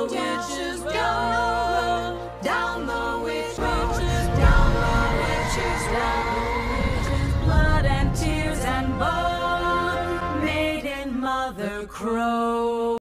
witch's road, down the witch's road, down the witch's road. Blood and tears and bone, maiden mother crow.